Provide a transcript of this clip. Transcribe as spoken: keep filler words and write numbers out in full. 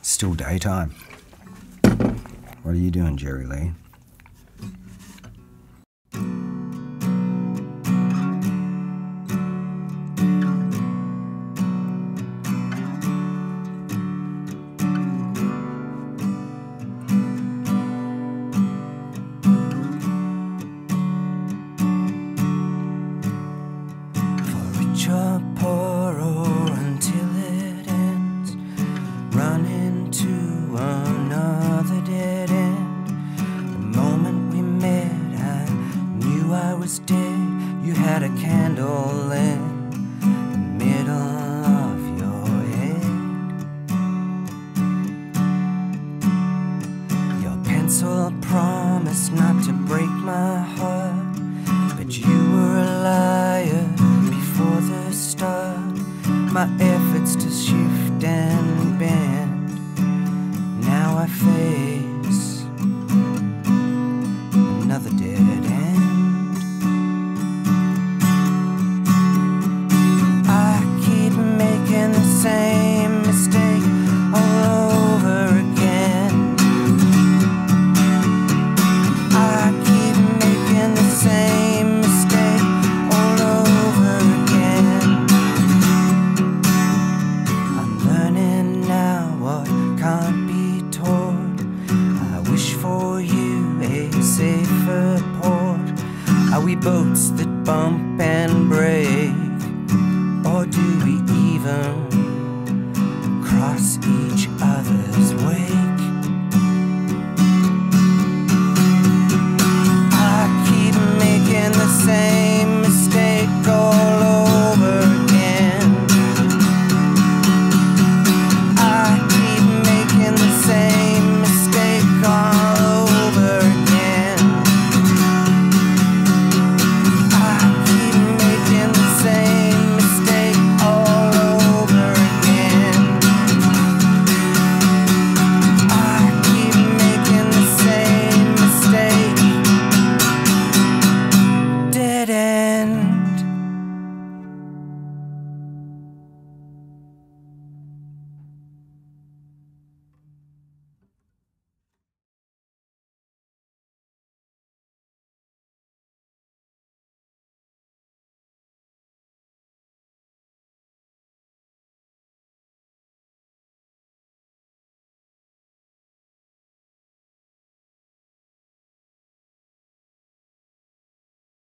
It's still daytime. What are you doing, Jerry Lee? Poor or until it ends, run into another dead end. The moment we met, I knew I was dead. You had a candle in the middle of your head. Your pencil promised not to break my heart.